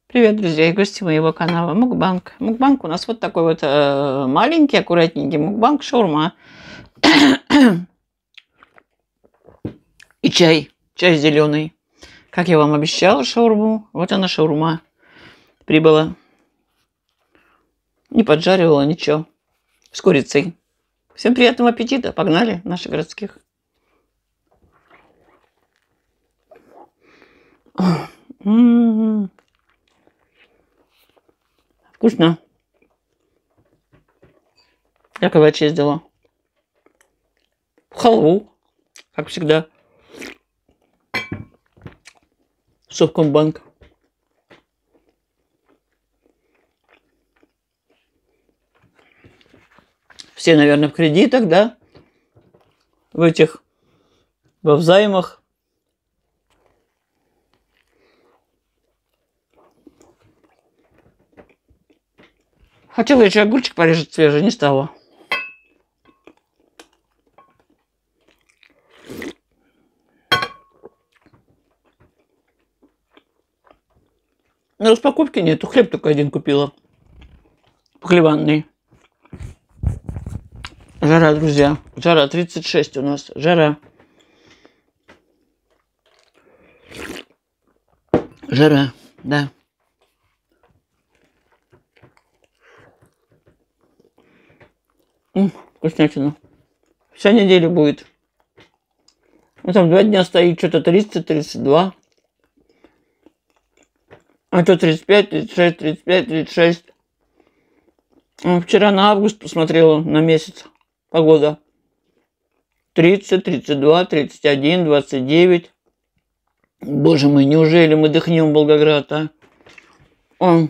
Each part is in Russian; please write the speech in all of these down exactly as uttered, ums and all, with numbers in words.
Привет, друзья и гости моего канала Мукбанг. Мукбанг у нас вот такой вот э, маленький, аккуратненький мукбанг шаурма. И чай, чай зеленый. Как я вам обещала шаурму, вот она шаурма прибыла. Не поджаривала ничего. С курицей. Всем приятного аппетита. Погнали, наших городских. М-м-м. Вкусно. Я ковачи ездила. Халву, как всегда. Совкомбанк. Все, наверное, в кредитах, да? В этих, во взаймах. Хотела еще огурчик порежать свежий, не стала. На распаковке нету, хлеб только один купила. Похлебанный. Жара, друзья. Жара тридцать шесть у нас. Жара. Жара, да. М, вкуснятина. Вся неделя будет. Ну, там два дня стоит, что-то тридцать, тридцать два. А то тридцать пять, тридцать шесть, тридцать пять, тридцать шесть. Вчера на август посмотрела, на месяц. Погода. тридцать, тридцать два, тридцать один, двадцать девять. Боже мой, неужели мы дыхнем Волгоград, а? Он.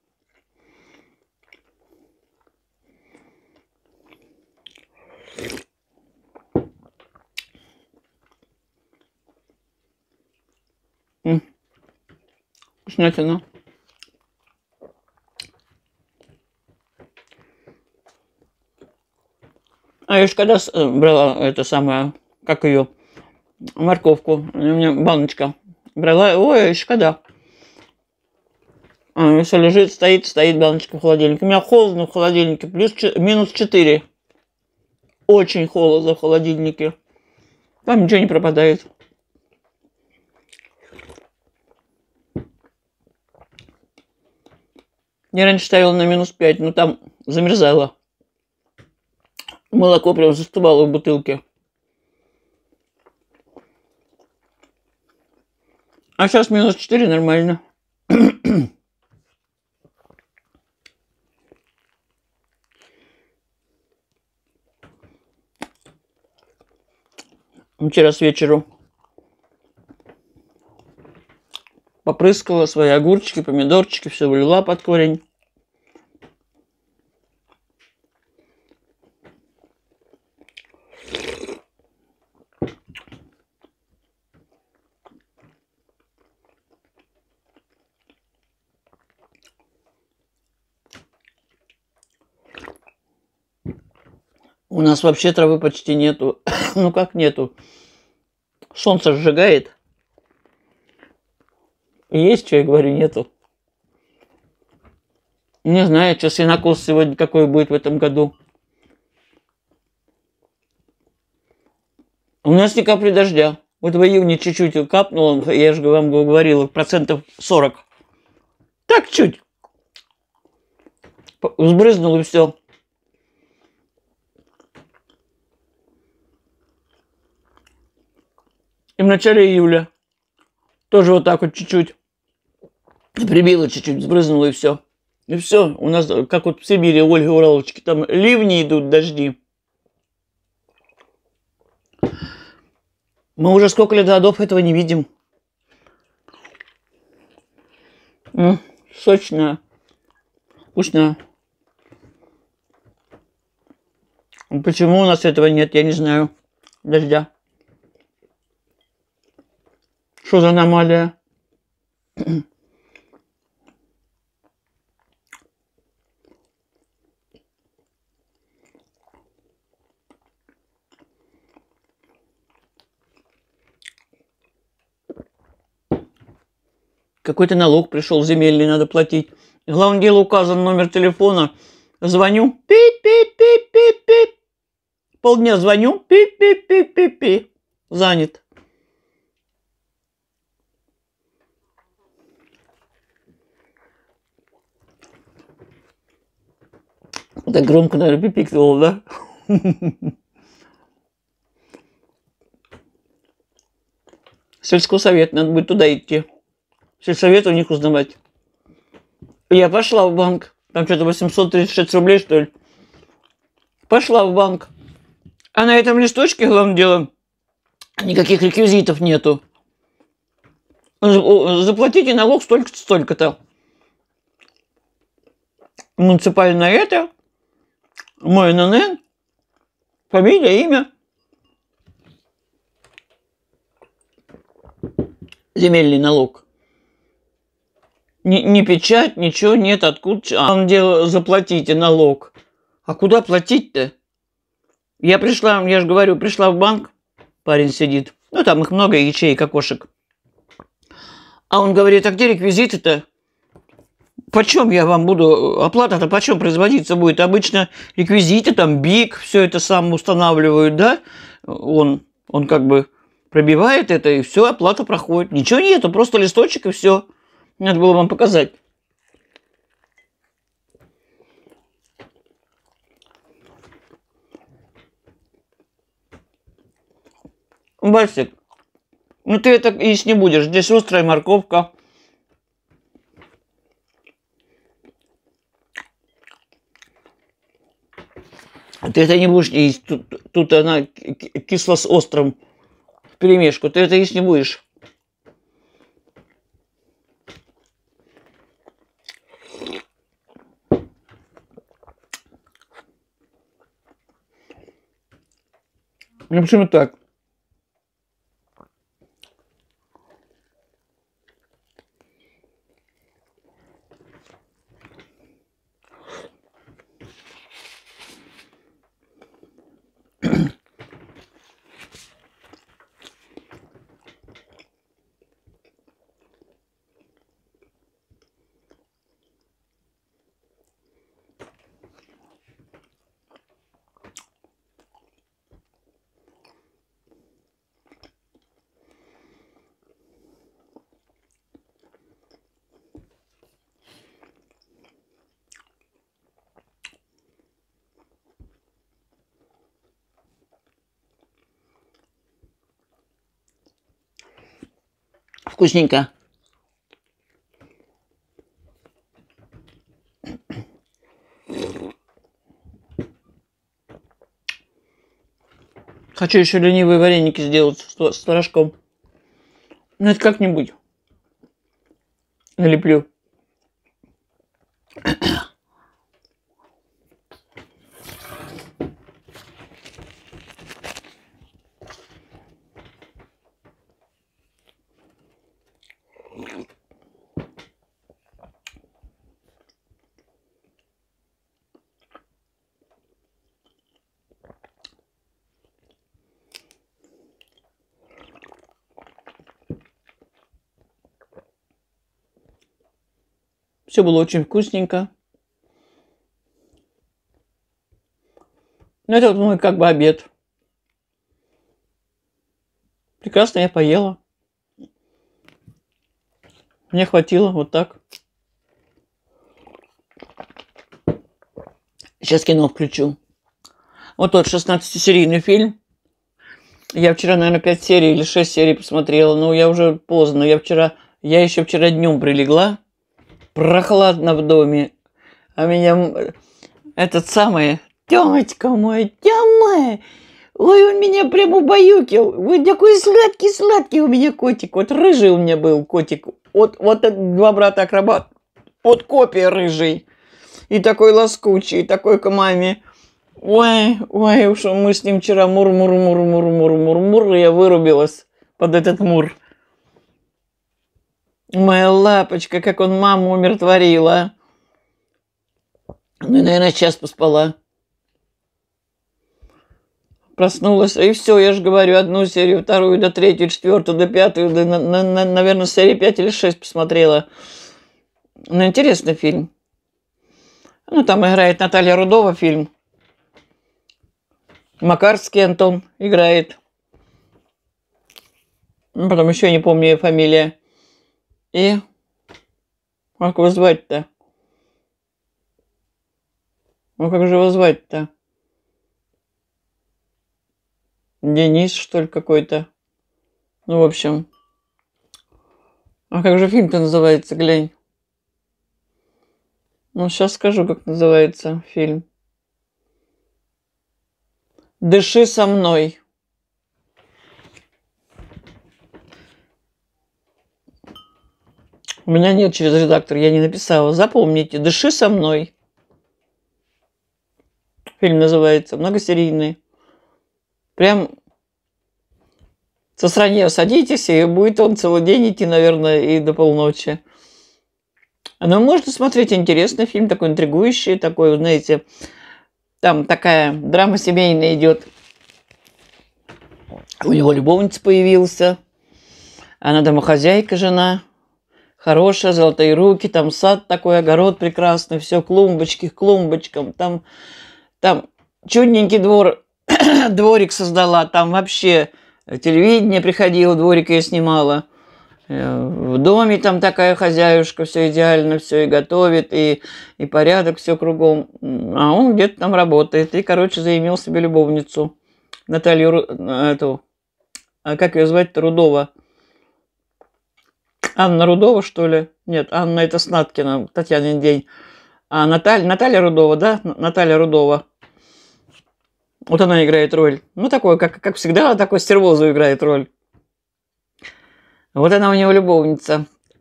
Вкуснятина. А я же когда брала это самое, как ее, морковку, у меня баночка брала, ой, еще когда. А, все лежит, стоит, стоит баночка в холодильнике. У меня холодно в холодильнике, плюс минус четыре. Очень холодно в холодильнике. Там ничего не пропадает. Я раньше ставила на минус пять, но там замерзало. Молоко прям застывало в бутылке. А сейчас минус четыре, нормально. Вчера с вечеру попрыскала свои огурчики, помидорчики, все влила под корень. У нас вообще травы почти нету. Ну как нету? Солнце сжигает. Есть, что я говорю, нету. Не знаю, что сенокос сегодня какой будет в этом году. У нас ни капли дождя. Вот в июне чуть-чуть капнуло, я же вам говорила, процентов сорок. Так чуть. Сбрызнул и все. И в начале июля тоже вот так вот чуть-чуть прибило, чуть-чуть сбрызнуло и все. И все. У нас, как вот в Сибири, Ольга Уралочки, там ливни идут, дожди. Мы уже сколько лет годов этого не видим. М-м, сочная, вкусная. Почему у нас этого нет, я не знаю. Дождя. Что за аномалия? Какой-то налог пришел земельный, надо платить. Главное дело, указан номер телефона. Звоню. Пи-пи-пи-пи-пи. Полдня звоню. Пи-пи-пи-пи-пи. Занят. Так громко, наверное, пипикнул, да? Сельскосовет, надо будет туда идти. Сельсовет у них узнавать. Я пошла в банк. Там что-то восемьсот тридцать шесть рублей, что ли. Пошла в банк. А на этом листочке, главное дело, никаких реквизитов нету. Заплатите налог столько-то, столько-то. Муниципальное это. Мой эн эн эн. Фамилия, имя. Земельный налог. Ни, ни печать, ничего нет, откуда. А он дело, заплатите налог. А куда платить-то? Я пришла, я же говорю, пришла в банк, парень сидит. Ну, там их много ячеек, окошек. А он говорит, а где реквизиты-то? Почем я вам буду, оплата-то почем производиться будет? Обычно реквизиты, там, БИК, все это сам устанавливают, да? Он, он как бы пробивает это, и все, оплата проходит. Ничего нету, просто листочек, и все. Надо было вам показать. Басик, ну ты это есть не будешь. Здесь острая морковка. Ты это не будешь есть. Тут, тут она кисло с острым вперемешку. Ты это есть не будешь. Ну почему так? Вкусненько. Хочу еще ленивые вареники сделать с творожком. Ну это как-нибудь. Налеплю. Все было очень вкусненько. Ну, это вот мой как бы обед. Прекрасно я поела. Мне хватило вот так. Сейчас кино включу. Вот тот шестнадцатисерийный фильм. Я вчера, наверное, пять серий или шесть серий посмотрела. Но я уже поздно. Я вчера, я еще вчера днем прилегла. Прохладно в доме. А меня этот самый Тёмочка мой, Тёма, ой, он меня прям убаюкил. Ой, такой сладкий-сладкий у меня котик. Вот рыжий у меня был котик. Вот, вот два брата-акробат. Вот копия рыжий. И такой лоскучий, и такой к маме. Ой, ой, уж мы с ним вчера мур-мур-мур-мур-мур-мур-мур. И я вырубилась под этот мур. Моя лапочка, как он маму умиротворила. Ну, наверное, час поспала. Проснулась, и все, я же говорю, одну серию, вторую, до третью, четвертую, до пятую, до, на, на, на, наверное, серии пять или шесть посмотрела. Ну, интересный фильм. Ну, там играет Наталья Рудова, фильм. Макарский Антон играет. Ну, потом еще не помню ее фамилия. И как его звать-то? Ну, как же его звать-то? Денис, что ли, какой-то. Ну, в общем. А как же фильм-то называется, глянь. Ну, сейчас скажу, как называется фильм. «Дыши со мной». У меня нет через редактор, я не написала. Запомните, «Дыши со мной». Фильм называется, многосерийный. Прям со сранья садитесь, и будет он целый день идти, наверное, и до полночи. Но можно смотреть, интересный фильм, такой интригующий, такой, знаете, там такая драма семейная идет. У него любовница появился, она домохозяйка, жена, хорошая, золотые руки, там сад такой, огород прекрасный, все, клумбочки к клумбочкам, там, там чудненький двор, дворик создала, там вообще телевидение приходило, дворик я снимала. В доме там такая хозяюшка, все идеально, все и готовит, и, и порядок, все кругом. А он где-то там работает. И, короче, заимел себе любовницу. Наталью, эту, а как ее звать-то, Рудова. Анна Рудова, что ли? Нет, Анна это Снаткина, Татьянин день. А Наталья, Наталья Рудова, да? Наталья Рудова. Вот она играет роль. Ну, такой, как, как всегда, такой стервозу играет роль. Вот она у него любовница.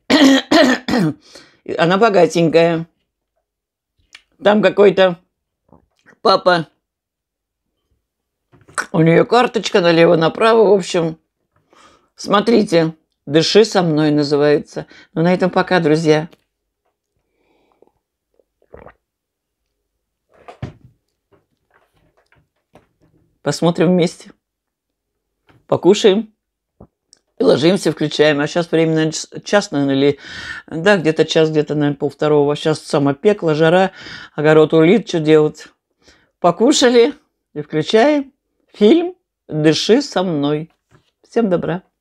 Она богатенькая. Там какой-то папа. У нее карточка налево-направо. В общем, смотрите. «Дыши со мной» называется. Ну, на этом пока, друзья. Посмотрим вместе. Покушаем. И ложимся, включаем. А сейчас время, наверное, час, наверное, или... Да, где-то час, где-то, наверное, полвторого. Сейчас само пекло, жара, огород улит, что делать? Покушали и включаем фильм «Дыши со мной». Всем добра.